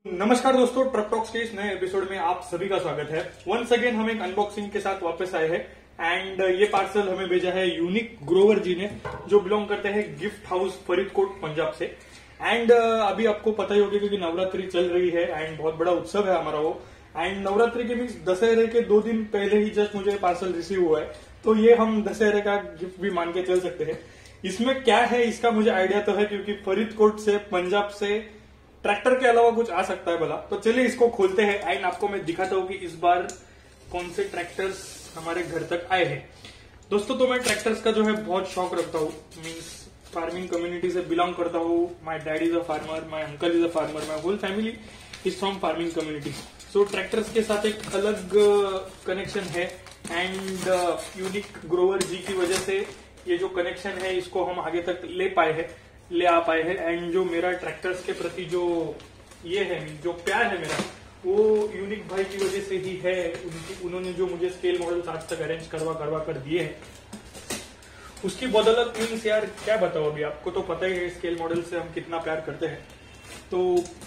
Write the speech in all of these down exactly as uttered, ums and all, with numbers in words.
नमस्कार दोस्तों, truck talks के इस नए एपिसोड में आप सभी का स्वागत है। वंस अगेन हम एक अनबॉक्सिंग के साथ वापस आए हैं एंड ये पार्सल हमें भेजा है यूनिक ग्रोवर जी ने, जो बिलोंग करते हैं गिफ्ट हाउस फरीदकोट पंजाब से। एंड अभी आपको पता ही होगा क्योंकि नवरात्रि चल रही है एंड बहुत बड़ा उत्सव है हमारा वो। एंड नवरात्रि के मीन्स दशहरे के दो दिन पहले ही जस्ट मुझे पार्सल रिसीव हुआ है, तो ये हम दशहरे का गिफ्ट भी मान के चल सकते हैं। इसमें क्या है इसका मुझे आइडिया तो है, क्योंकि फरीदकोट से पंजाब से ट्रैक्टर के अलावा कुछ आ सकता है भला। तो चलिए इसको खोलते हैं एंड आपको मैं दिखाता हूँ कि इस बार कौन से ट्रैक्टर्स हमारे घर तक आए हैं। दोस्तों, तो मैं ट्रैक्टर्स का जो है बहुत शौक रखता हूँ, मीन्स फार्मिंग कम्युनिटी से बिलोंग करता हूँ। My dad is a farmer, my uncle is a farmer, my whole family is from farming community. So tractors के साथ एक अलग कनेक्शन है एंड यूनिक ग्रोवर जी की वजह से ये जो कनेक्शन है इसको हम आगे तक ले पाए हैं ले आ पाए हैं। एंड जो मेरा ट्रैक्टर्स के प्रति जो ये है, जो प्यार है मेरा, वो यूनिक भाई की वजह से ही है। उनकी उन्होंने जो मुझे स्केल मॉडल्स आज तक अरेंज करवा करवा कर दिए हैं, उसकी बदौलत मीन्स यार क्या बताओ, अभी आपको तो पता ही है स्केल मॉडल से हम कितना प्यार करते हैं। तो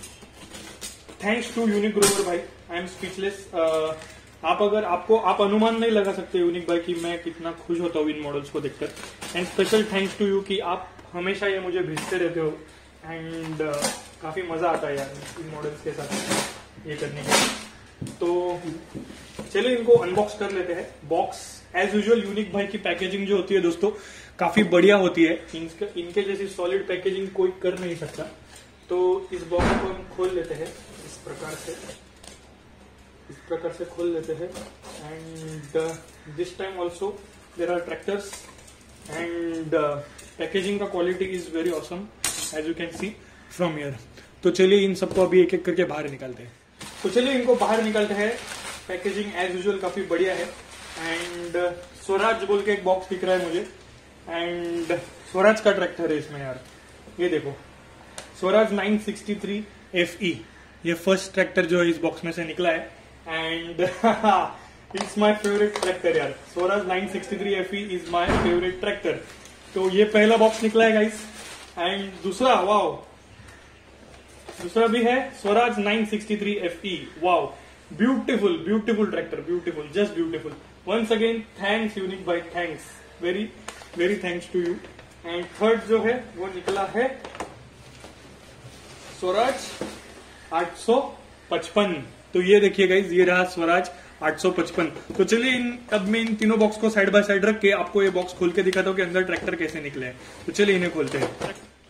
थैंक्स टू यूनिक ग्रोवर भाई, आई एम स्पीचलेस। आप अगर आपको आप अनुमान नहीं लगा सकते यूनिक भाई कि मैं कितना खुश होता हूँ इन मॉडल्स को देखकर। And special thanks to you कि आप हमेशा ये मुझे भेजते रहते हो एंड uh, काफी मजा आता है यार इन मॉडल्स के साथ ये करने के। तो चलिए इनको अनबॉक्स कर लेते हैं। बॉक्स एज यूजुअल यूनिक भाई की पैकेजिंग जो होती है दोस्तों काफी बढ़िया होती है। इनके, इनके जैसी सॉलिड पैकेजिंग कोई कर नहीं सकता। तो इस बॉक्स को हम खोल लेते हैं इस प्रकार से इस प्रकार से खोल लेते हैं। And this time also there are tractors and packaging का quality is very awesome as you can see from here. तो चलिए इन सबको अभी एक एक करके बाहर निकालते हैं। तो चलिए इनको बाहर निकालते हैं। पैकेजिंग एज यूजुअल काफी बढ़िया है एंड स्वराज बोल के एक बॉक्स दिख रहा है मुझे एंड स्वराज का ट्रैक्टर है इसमें यार। ये देखो Swaraj nine sixty three F E, ये फर्स्ट ट्रैक्टर जो है इस बॉक्स में से निकला है and it's my favourite tractor यार। Swaraj nine sixty three F E is my favourite tractor. तो ये पहला बॉक्स निकला है गाइस। एंड दूसरा, वाओ, दूसरा भी है Swaraj nine sixty three F E. Wow, beautiful beautiful tractor, beautiful, just beautiful. Once again thanks Unique भाई, thanks, very very thanks to you. And third जो है वो निकला है स्वराज आठ सौ पचपन। तो ये देखिए गाइस, ये रहा स्वराज आठ सौ पचपन। तो चलिए इन अब मैं इन तीनों बॉक्स को साइड बाय साइड रख के आपको ये बॉक्स खोल के दिखाता हूँ कि अंदर ट्रैक्टर कैसे निकले हैं। तो चलिए इन्हें खोलते हैं।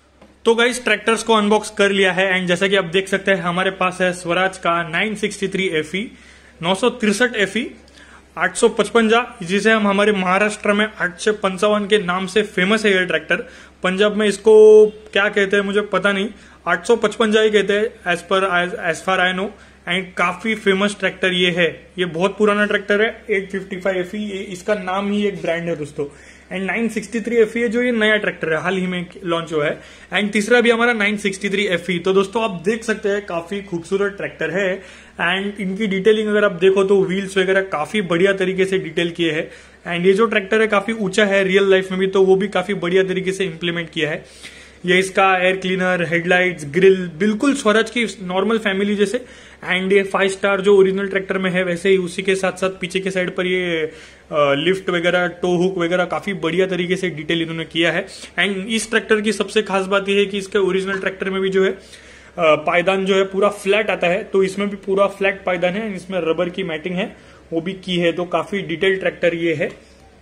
तो गाइस ट्रैक्टर्स को अनबॉक्स कर लिया है एंड जैसा कि आप देख सकते हैं हमारे पास है स्वराज का nine sixty three F E, नौ सौ तिरसठ एफ ई, आठ सौ पचपन जा, जिसे हम हमारे महाराष्ट्र में आठ सौ पंचावन के नाम से फेमस है। ये ट्रैक्टर पंजाब में इसको क्या कहते हैं मुझे पता नहीं, आठ सौ पचपन जा ही कहते हैं as per as far I know. And काफी फेमस ट्रैक्टर ये है। ये बहुत पुराना ट्रैक्टर है, eight fifty five F E, इसका नाम ही एक ब्रांड है दोस्तों। And nine sixty three F E है जो ये नया ट्रैक्टर है, हाल ही में लॉन्च हुआ है। एंड तीसरा भी हमारा nine sixty three F E. तो दोस्तों आप देख सकते हैं काफी खूबसूरत ट्रैक्टर है एंड इनकी डिटेलिंग अगर आप देखो तो व्हील्स वगैरह काफी बढ़िया तरीके से डिटेल किए हैं। एंड ये जो ट्रैक्टर है काफी ऊंचा है रियल लाइफ में भी, तो वो भी काफी बढ़िया तरीके से इंप्लीमेंट किया है। ये इसका एयर क्लीनर, हेडलाइट्स, ग्रिल बिल्कुल स्वराज की नॉर्मल फैमिली जैसे। एंड ये फाइव स्टार जो ओरिजिनल ट्रैक्टर में है वैसे ही, उसी के साथ साथ पीछे के साइड पर ये लिफ्ट वगैरह, टो हुक वगैरह काफी बढ़िया तरीके से डिटेल इन्होंने किया है। एंड इस ट्रैक्टर की सबसे खास बात यह है कि इसके ओरिजिनल ट्रैक्टर में भी जो है पायदान जो है पूरा फ्लैट आता है, तो इसमें भी पूरा फ्लैट पायदान है। इसमें रबर की मैटिंग है वो भी की है, तो काफी डिटेल ट्रैक्टर ये है।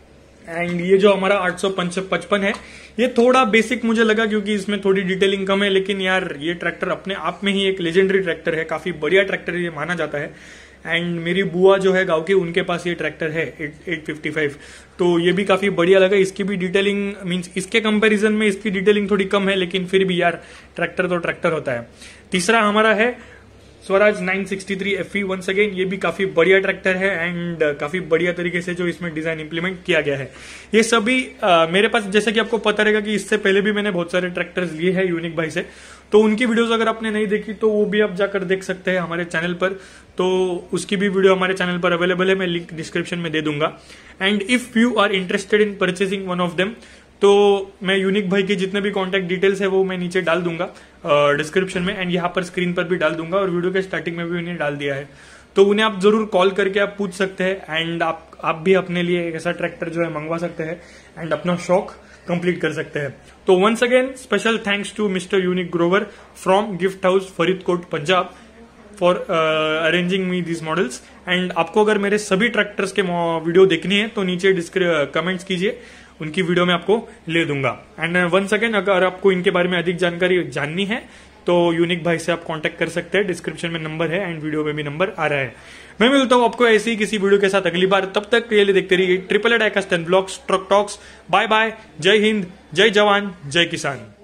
एंड ये जो हमारा आठ सौ पचपन है ये थोड़ा बेसिक मुझे लगा क्योंकि इसमें थोड़ी डिटेलिंग कम है, लेकिन यार ये ट्रैक्टर अपने आप में ही एक लेजेंडरी ट्रैक्टर है, काफी बढ़िया ट्रैक्टर ये माना जाता है। एंड मेरी बुआ जो है गांव की, उनके पास ये ट्रैक्टर है एट फिफ्टी फाइव, तो ये भी काफी बढ़िया लगा। इसकी भी डिटेलिंग मींस इसके कंपैरिजन में इसकी डिटेलिंग थोड़ी कम है, लेकिन फिर भी यार ट्रैक्टर तो ट्रैक्टर होता है। तीसरा हमारा है Swaraj nine sixty three F E. Once again ये भी काफी बढ़िया ट्रैक्टर है एंड काफी बढ़िया तरीके से जो इसमें डिजाइन इंप्लीमेंट किया गया है। ये सभी आ, मेरे पास जैसा कि आपको पता रहेगा कि इससे पहले भी मैंने बहुत सारे ट्रैक्टर्स लिए हैं यूनिक भाई से, तो उनकी वीडियोस अगर आपने नहीं देखी तो वो भी आप जाकर देख सकते हैं हमारे चैनल पर। तो उसकी भी वीडियो हमारे चैनल पर अवेलेबल है, मैं लिंक डिस्क्रिप्शन में दे दूंगा। And if you are interested in purchasing one of them, तो मैं यूनिक भाई के जितने भी कॉन्टैक्ट डिटेल्स है वो मैं नीचे डाल दूंगा डिस्क्रिप्शन में, एंड यहाँ पर स्क्रीन पर भी डाल दूंगा, और वीडियो के स्टार्टिंग में भी उन्हें डाल दिया है। तो उन्हें आप जरूर कॉल करके आप पूछ सकते हैं, एंड आप आप भी अपने लिए एक ऐसा ट्रैक्टर जो है मंगवा सकते हैं एंड अपना शौक कंप्लीट कर सकते हैं। तो once again special thanks to mister Unique Grover from Gift House Faridkot Punjab for arranging me this models. And आपको अगर मेरे सभी ट्रैक्टर्स के वीडियो देखनी है तो नीचे कमेंट्स कीजिए, उनकी वीडियो मैं आपको ले दूंगा। एंड वंस अगेन अगर आपको इनके बारे में अधिक जानकारी जाननी है तो यूनिक भाई से आप कांटेक्ट कर सकते हैं, डिस्क्रिप्शन में नंबर है एंड वीडियो में भी नंबर आ रहा है। मैं मिलता हूं आपको ऐसे ही किसी वीडियो के साथ अगली बार, तब तक के लिए देखते रहिए triple A diecast and blogs truck talks. Bye bye, जय हिंद, जय जवान, जय किसान।